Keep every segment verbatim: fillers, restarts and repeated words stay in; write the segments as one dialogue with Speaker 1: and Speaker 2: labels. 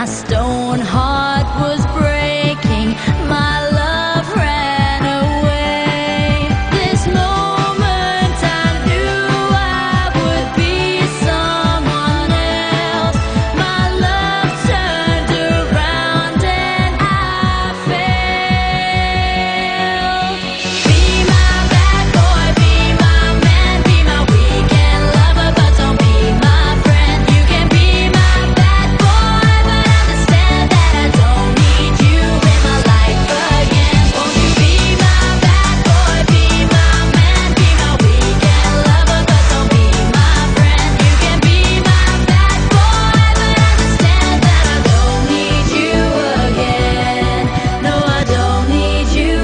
Speaker 1: My stone heart was breaking, my love ran away. This moment I knew I would be someone else. My love turned around and I failed. Be my bad boy, be my man, be my weekend lover, but don't be my friend. You can be my bad boy, but understand that I don't need you in my life again. Won't you be my bad boy, be my man, be my weekend lover, but don't be my friend. You can be my bad boy, but understand that I don't need you again. No, I don't need you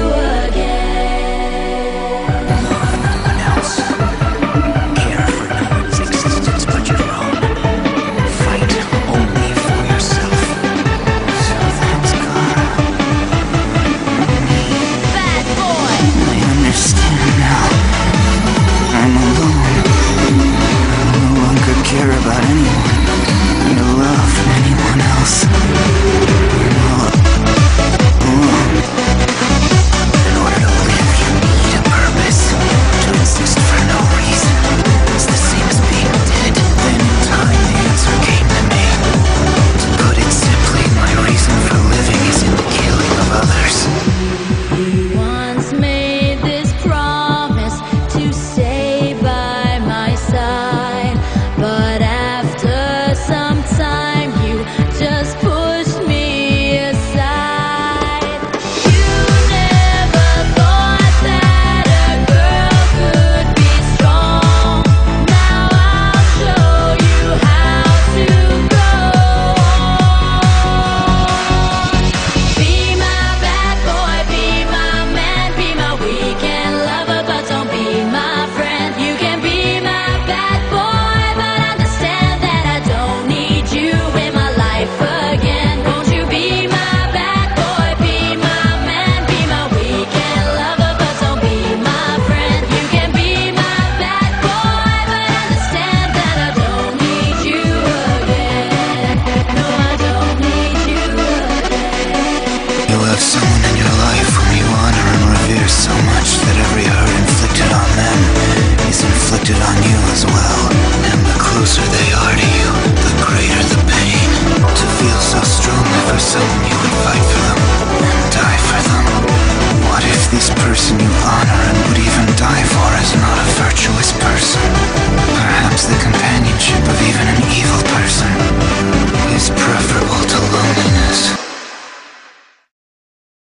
Speaker 1: again.
Speaker 2: Love no one else. Care for no one's existence but your own. Fight only for yourself. So that's Clara.
Speaker 1: Bad boy.
Speaker 2: I understand now. I'm alone. I no longer care about anyone or love anyone else. I'm all alone. In order to live, you need a purpose. To exist for no reason is the same as being dead. Then in time the answer came to me. To put it simply, my reason for living is in the killing of others.
Speaker 1: You once made this promise to stay by my side, but after some time you just pushed me aside. You never thought that a girl could be strong. Now I'll show you how to go on. Be my bad boy, be my man, be my weekend lover, but don't be my friend. You can be my bad boy, but understand that I don't need you in my life again. Won't you be my bad boy, be my man, be my weekend lover, but don't be my friend. You can be my bad boy, but understand that I don't need you again. No, I don't need you again.
Speaker 2: You'll have someone in your life whom you honor and revere so much that every hurt inflicted on them is inflicted on you as well. And the closer they are to you, the greater the pain. To feel so strongly for someone you would fight for them and die for them. What if this person you honor